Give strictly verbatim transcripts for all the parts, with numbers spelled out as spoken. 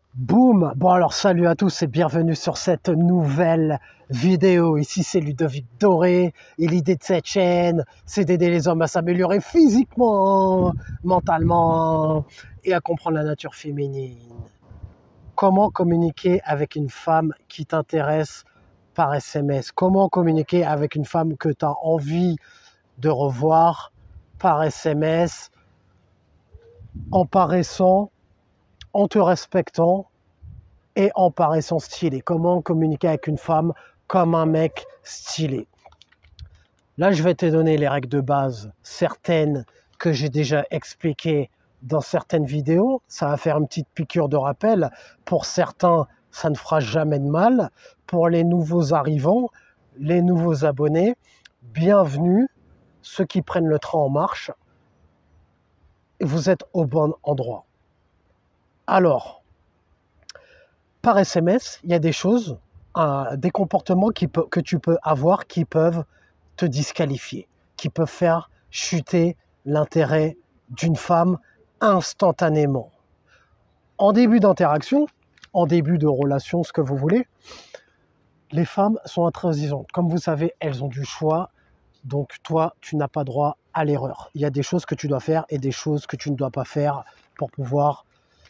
Boum! Bon alors salut à tous et bienvenue sur cette nouvelle vidéo. Ici c'est Ludovic Doré et l'idée de cette chaîne c'est d'aider les hommes à s'améliorer physiquement, mentalement et à comprendre la nature féminine. Comment communiquer avec une femme qui t'intéresse par S M S? Comment communiquer avec une femme que tu as envie de revoir par S M S en paraissant, en te respectant et en paraissant stylé? Comment communiquer avec une femme comme un mec stylé? Là, je vais te donner les règles de base, certaines que j'ai déjà expliquées dans certaines vidéos. Ça va faire une petite piqûre de rappel. Pour certains, ça ne fera jamais de mal. Pour les nouveaux arrivants, les nouveaux abonnés, bienvenue, ceux qui prennent le train en marche. Vous êtes au bon endroit. Alors, par S M S, il y a des choses, euh, des comportements qui peut, que tu peux avoir qui peuvent te disqualifier, qui peuvent faire chuter l'intérêt d'une femme instantanément. En début d'interaction, en début de relation, ce que vous voulez, les femmes sont intransigeantes. Comme vous savez, elles ont du choix, donc toi, tu n'as pas droit à l'erreur. Il y a des choses que tu dois faire et des choses que tu ne dois pas faire pour pouvoir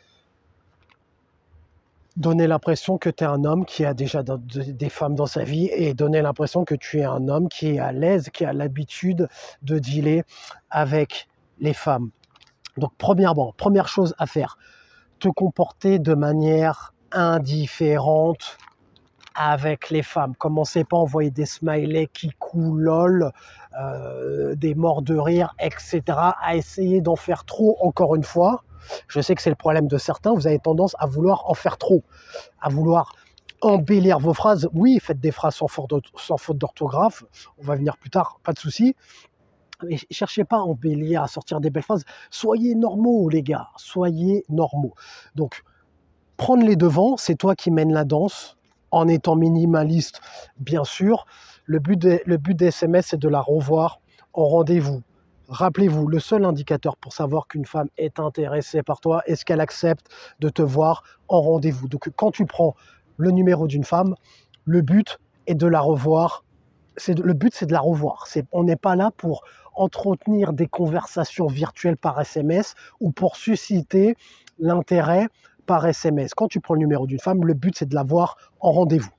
donner l'impression que tu es un homme qui a déjà des femmes dans sa vie et donner l'impression que tu es un homme qui est à l'aise, qui a l'habitude de dealer avec les femmes. Donc premièrement, première chose à faire, te comporter de manière indifférente avec les femmes. Commencez pas à envoyer des smileys qui coulent, lol, euh, des morts de rire, et cetera. À essayer d'en faire trop encore une fois. Je sais que c'est le problème de certains, vous avez tendance à vouloir en faire trop, à vouloir embellir vos phrases. Oui, faites des phrases sans faute d'orthographe, on va venir plus tard, pas de souci. Mais cherchez pas à embellir, à sortir des belles phrases. Soyez normaux, les gars, soyez normaux. Donc, prendre les devants, c'est toi qui mènes la danse, en étant minimaliste, bien sûr. Le but des, le but des S M S, c'est de la revoir en rendez-vous. Rappelez-vous, le seul indicateur pour savoir qu'une femme est intéressée par toi est ce qu'elle accepte de te voir en rendez-vous. Donc quand tu prends le numéro d'une femme, le but est de la revoir. C'est, le but, c'est de la revoir. C'est, on n'est pas là pour entretenir des conversations virtuelles par S M S ou pour susciter l'intérêt par S M S. Quand tu prends le numéro d'une femme, le but, c'est de la voir en rendez-vous.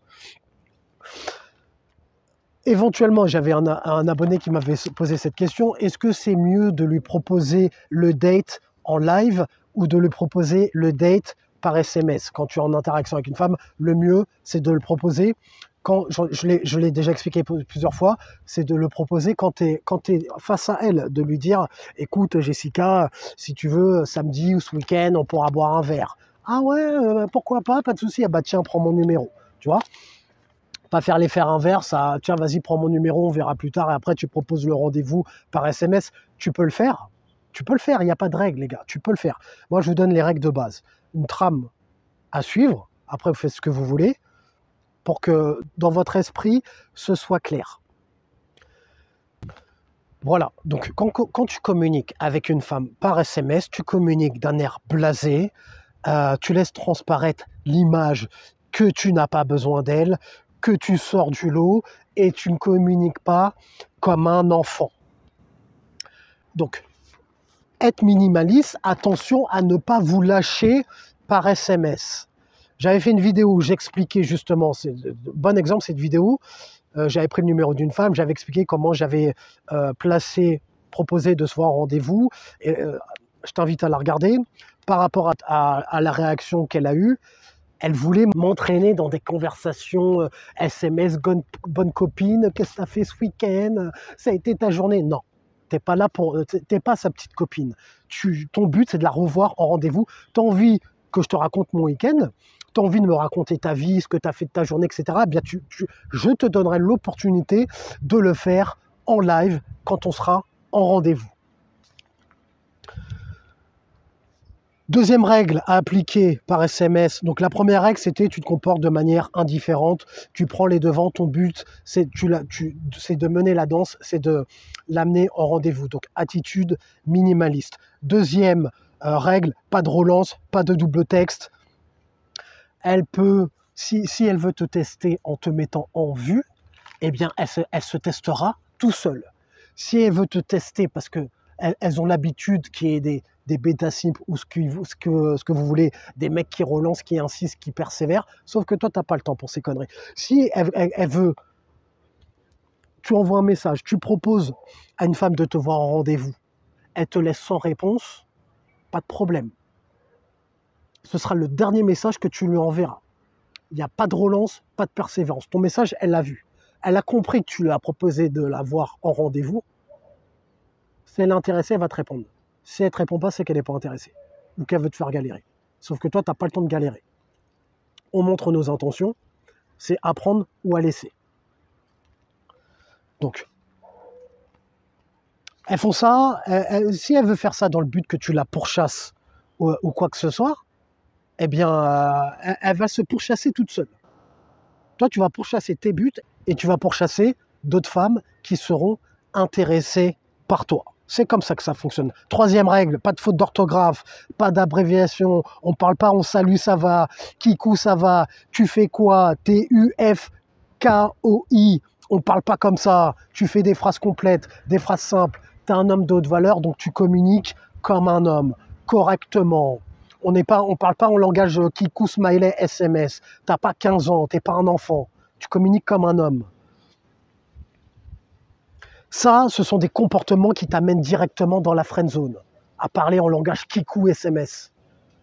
Éventuellement, j'avais un, un abonné qui m'avait posé cette question. Est-ce que c'est mieux de lui proposer le date en live ou de lui proposer le date par S M S? Quand tu es en interaction avec une femme, le mieux, c'est de le proposer. Quand, je, je l'ai déjà expliqué plusieurs fois, c'est de le proposer quand tu es, quand tu es face à elle, de lui dire « Écoute, Jessica, si tu veux, samedi ou ce week-end, on pourra boire un verre. » « Ah ouais, euh, pourquoi pas, pas de souci. » « Ah bah tiens, prends mon numéro. » Tu vois, pas faire les faire inverse, à, tiens, vas-y, prends mon numéro, on verra plus tard, et après tu proposes le rendez-vous par S M S. Tu peux le faire, tu peux le faire, il n'y a pas de règle, les gars, tu peux le faire. Moi, je vous donne les règles de base. Une trame à suivre, après vous faites ce que vous voulez, pour que dans votre esprit, ce soit clair. Voilà, donc quand, quand tu communiques avec une femme par S M S, tu communiques d'un air blasé, euh, tu laisses transparaître l'image que tu n'as pas besoin d'elle, que tu sors du lot et tu ne communiques pas comme un enfant. Donc, être minimaliste, attention à ne pas vous lâcher par S M S. J'avais fait une vidéo où j'expliquais justement, c'est bon exemple cette vidéo, euh, j'avais pris le numéro d'une femme, j'avais expliqué comment j'avais euh, placé, proposé de se voir en rendez-vous, et euh, je t'invite à la regarder. Par rapport à, à, à la réaction qu'elle a eue, elle voulait m'entraîner dans des conversations euh, S M S, bonne, bonne copine, qu'est-ce que tu as fait ce week-end? Ça a été ta journée? Non, t'es pas là pour, t'es pas sa petite copine. Tu, ton but, c'est de la revoir en rendez-vous. Tu as envie que je te raconte mon week-end, tu as envie de me raconter ta vie, ce que tu as fait de ta journée, et cetera. Eh bien, tu, tu, je te donnerai l'opportunité de le faire en live quand on sera en rendez-vous. Deuxième règle à appliquer par S M S. Donc la première règle, c'était tu te comportes de manière indifférente, tu prends les devants, ton but, c'est de mener la danse, c'est de l'amener en rendez-vous. Donc attitude minimaliste. Deuxième euh, règle, pas de relance, pas de double texte. Elle peut, si, si elle veut te tester en te mettant en vue, eh bien, elle se, elle se testera tout seule. Si elle veut te tester parce que elles, elles ont l'habitude qu'il y ait des, des bêta simples ou ce que, ce, que, ce que vous voulez, des mecs qui relancent, qui insistent, qui persévèrent, sauf que toi, tu n'as pas le temps pour ces conneries. Si elle, elle, elle veut, tu envoies un message, tu proposes à une femme de te voir en rendez-vous, elle te laisse sans réponse, pas de problème. Ce sera le dernier message que tu lui enverras. Il n'y a pas de relance, pas de persévérance. Ton message, elle l'a vu. Elle a compris que tu lui as proposé de la voir en rendez-vous. Si elle est intéressée, elle va te répondre. Si elle ne te répond pas, c'est qu'elle n'est pas intéressée. Ou qu'elle veut te faire galérer. Sauf que toi, tu n'as pas le temps de galérer. On montre nos intentions. C'est à prendre ou à laisser. Donc, elles font ça. Elles, elles, si elle veut faire ça dans le but que tu la pourchasses ou, ou quoi que ce soit, eh bien, euh, elle, elle va se pourchasser toute seule. Toi, tu vas pourchasser tes buts et tu vas pourchasser d'autres femmes qui seront intéressées par toi. C'est comme ça que ça fonctionne. Troisième règle, pas de faute d'orthographe, pas d'abréviation, on ne parle pas on salue, ça va, kikou, ça va, tu fais quoi, T U F K O I, on ne parle pas comme ça, tu fais des phrases complètes, des phrases simples, tu es un homme de haute valeur, donc tu communiques comme un homme, correctement. On ne parle pas en langage kikou, smiley, S M S, tu n'as pas quinze ans, tu n'es pas un enfant, tu communiques comme un homme. Ça, ce sont des comportements qui t'amènent directement dans la friendzone, à parler en langage kikou S M S.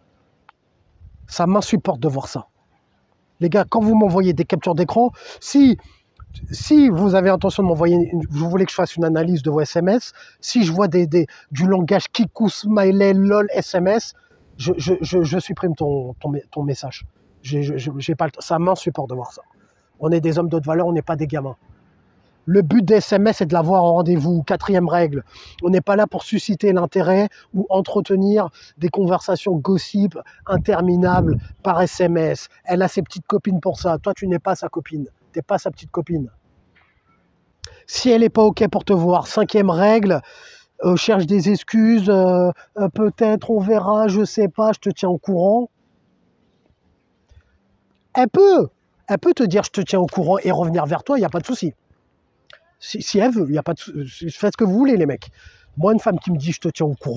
Ça m'insupporte de voir ça. Les gars, quand vous m'envoyez des captures d'écran, si, si vous avez intention de m'envoyer, vous voulez que je fasse une analyse de vos S M S, si je vois des, des, du langage kikou, smiley, lol, S M S, je, je, je, je supprime ton, ton, ton message. J'ai, je, j'ai pas le, ça m'insupporte de voir ça. On est des hommes d'autre valeur, on n'est pas des gamins. Le but des S M S est de l'avoir en rendez-vous. Quatrième règle, on n'est pas là pour susciter l'intérêt ou entretenir des conversations gossip interminables par S M S. Elle a ses petites copines pour ça. Toi, tu n'es pas sa copine. Tu n'es pas sa petite copine. Si elle n'est pas OK pour te voir, cinquième règle, euh, cherche des excuses. Euh, euh, peut-être, on verra, je ne sais pas, je te tiens au courant. Elle peut. Elle peut te dire je te tiens au courant et revenir vers toi, il n'y a pas de souci. Si, si elle veut, il n'y a pas de... Faites ce que vous voulez, les mecs. Moi, une femme qui me dit « je te tiens au courant »,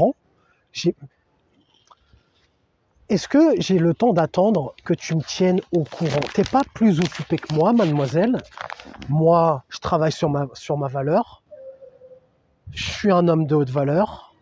est-ce que j'ai le temps d'attendre que tu me tiennes au courant? T'es pas plus occupé que moi, mademoiselle. Moi, je travaille sur ma, sur ma valeur. Je suis un homme de haute valeur.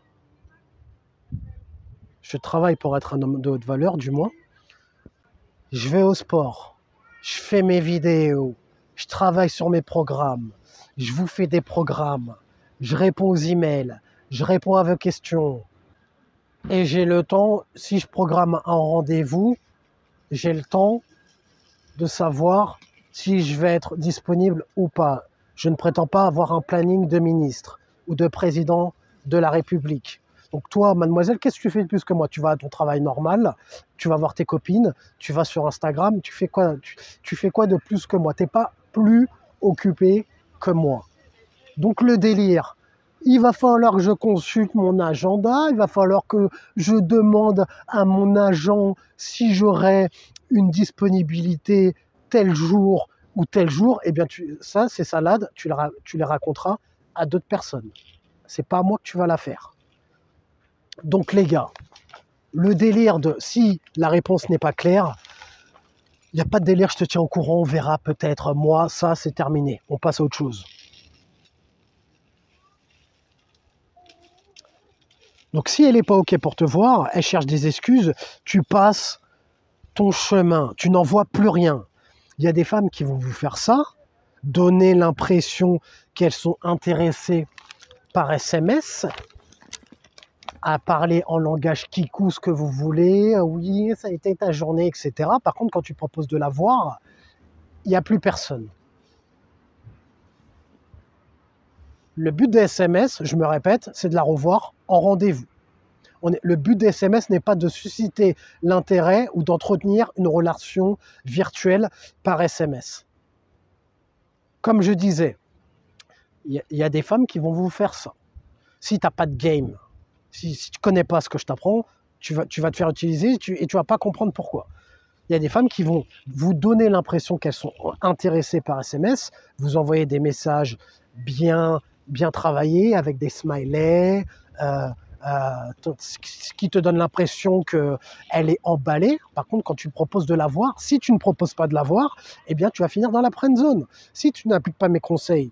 Je travaille pour être un homme de haute valeur, du moins. Je vais au sport. Je fais mes vidéos. Je travaille sur mes programmes. Je vous fais des programmes, je réponds aux emails, je réponds à vos questions. Et j'ai le temps, si je programme un rendez-vous, j'ai le temps de savoir si je vais être disponible ou pas. Je ne prétends pas avoir un planning de ministre ou de président de la République. Donc toi, mademoiselle, qu'est-ce que tu fais de plus que moi? Tu vas à ton travail normal, tu vas voir tes copines, tu vas sur Instagram, tu fais quoi, tu, tu fais quoi de plus que moi? Tu n'es pas plus occupé que moi. Donc le délire, il va falloir que je consulte mon agenda, il va falloir que je demande à mon agent si j'aurai une disponibilité tel jour ou tel jour. Eh bien, tu, ça, c'est salade, tu, la, tu les raconteras à d'autres personnes. C'est pas à moi que tu vas la faire. Donc les gars, le délire de si la réponse n'est pas claire, il n'y a pas de délire, je te tiens au courant, on verra peut-être. Moi, ça, c'est terminé. On passe à autre chose. Donc si elle n'est pas OK pour te voir, elle cherche des excuses, tu passes ton chemin, tu n'en vois plus rien. Il y a des femmes qui vont vous faire ça, donner l'impression qu'elles sont intéressées par S M S, à parler en langage kikou ce que vous voulez, oui, ça a été ta journée, et cetera. Par contre, quand tu proposes de la voir, il n'y a plus personne. Le but des S M S, je me répète, c'est de la revoir en rendez-vous. On est, le but des S M S n'est pas de susciter l'intérêt ou d'entretenir une relation virtuelle par S M S. Comme je disais, il y, y a des femmes qui vont vous faire ça. Si tu n'as pas de game, si, si tu ne connais pas ce que je t'apprends, tu vas, tu vas te faire utiliser tu, et tu ne vas pas comprendre pourquoi. Il y a des femmes qui vont vous donner l'impression qu'elles sont intéressées par S M S, vous envoyer des messages bien, bien travaillés avec des smileys, euh, euh, ce qui te donne l'impression qu'elle est emballée. Par contre, quand tu proposes de la voir, si tu ne proposes pas de la voir, eh bien, tu vas finir dans la friend zone. Si tu n'appliques pas mes conseils,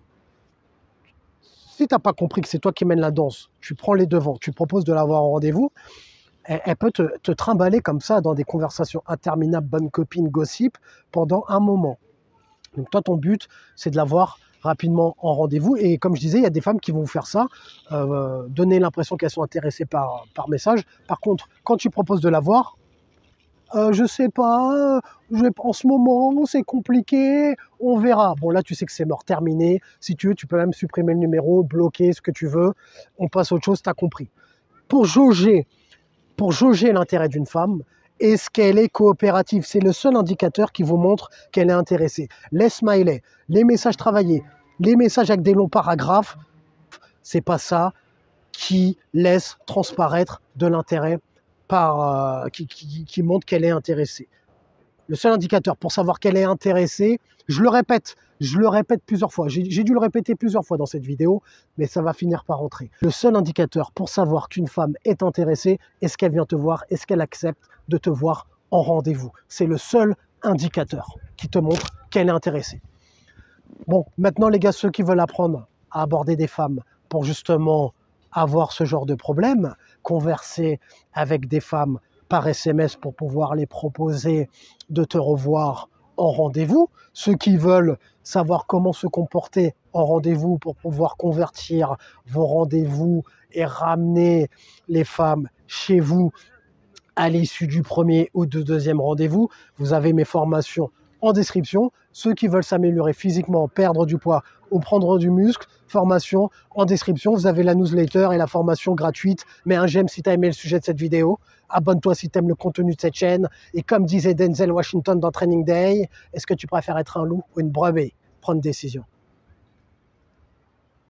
si tu n'as pas compris que c'est toi qui mènes la danse, tu prends les devants, tu proposes de la voir en rendez-vous, elle, elle peut te, te trimballer comme ça dans des conversations interminables, bonne copine, gossip, pendant un moment. Donc toi, ton but, c'est de la voir rapidement en rendez-vous. Et comme je disais, il y a des femmes qui vont vous faire ça, euh, donner l'impression qu'elles sont intéressées par, par message. Par contre, quand tu proposes de la voir, euh, je sais pas, je, en ce moment, c'est compliqué, on verra. Bon, là, tu sais que c'est mort, terminé. Si tu veux, tu peux même supprimer le numéro, bloquer ce que tu veux. On passe à autre chose, tu as compris. Pour jauger, pour jauger l'intérêt d'une femme, est-ce qu'elle est coopérative? C'est le seul indicateur qui vous montre qu'elle est intéressée. Les smileys, les messages travaillés, les messages avec des longs paragraphes, c'est pas ça qui laisse transparaître de l'intérêt par, euh, qui, qui, qui montre qu'elle est intéressée. Le seul indicateur pour savoir qu'elle est intéressée, je le répète, je le répète plusieurs fois, j'ai dû le répéter plusieurs fois dans cette vidéo, mais ça va finir par rentrer. Le seul indicateur pour savoir qu'une femme est intéressée, est-ce qu'elle vient te voir, est-ce qu'elle accepte de te voir en rendez-vous. C'est le seul indicateur qui te montre qu'elle est intéressée. Bon, maintenant les gars, ceux qui veulent apprendre à aborder des femmes pour justement avoir ce genre de problème, converser avec des femmes par S M S pour pouvoir les proposer de te revoir en rendez-vous, ceux qui veulent savoir comment se comporter en rendez-vous pour pouvoir convertir vos rendez-vous et ramener les femmes chez vous à l'issue du premier ou du deuxième rendez-vous, vous avez mes formations en description. Ceux qui veulent s'améliorer physiquement, perdre du poids ou prendre du muscle, formation en description. Vous avez la newsletter et la formation gratuite. Mets un j'aime si tu as aimé le sujet de cette vidéo. Abonne-toi si tu aimes le contenu de cette chaîne. Et comme disait Denzel Washington dans Training Day, est-ce que tu préfères être un loup ou une brebis? Prends une décision.